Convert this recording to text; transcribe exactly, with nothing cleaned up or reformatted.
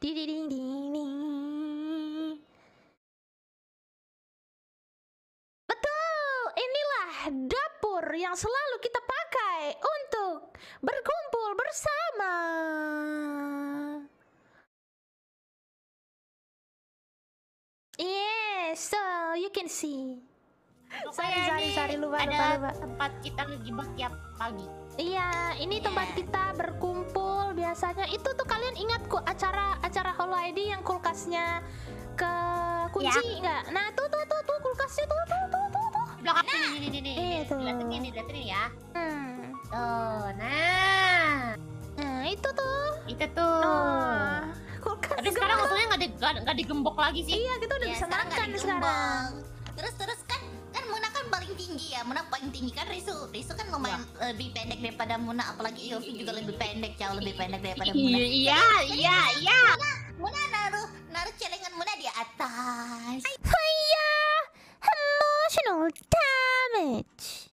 Dididing-ding-ding. Betul, inilah dapur yang selalu kita pakai untuk berkumpul bersama. Yes, so you can see. Sorry, Kayak sorry, nih, sorry, lupa, ada lupa, lupa. tempat kita ngegibah tiap pagi. Iya, ini Iya. tempat kita berkumpul biasanya. Itu tuh kalian ingat kok acara acara Holo I D yang kulkasnya ke kunci nggak? Nah, tuh tuh tuh tuh kulkasnya tuh tuh tuh tuh tuh. Belakang nah, ini nih nih nih. Itu. Lihat ini, lihat ini ya. Hmm. Tuh, nah. Nah, itu tuh. Itu tuh. Oh, kulkas. Tapi sekarang untungnya nggak di, nggak digembok lagi sih. Iya, kita udah Ya, bisa sekarang nggak makan sekarang. digembok. Terus terus kan kan Muna kan paling tinggi ya. Muna paling tinggi kan Risu. Risu kan lumayan lebih pendek daripada Muna, apalagi Yofi juga lebih pendek, jauh lebih pendek daripada Muna. Iya, iya, iya. Muna naruh naruh celengan Muna di atas. Hiya! Emotional damage.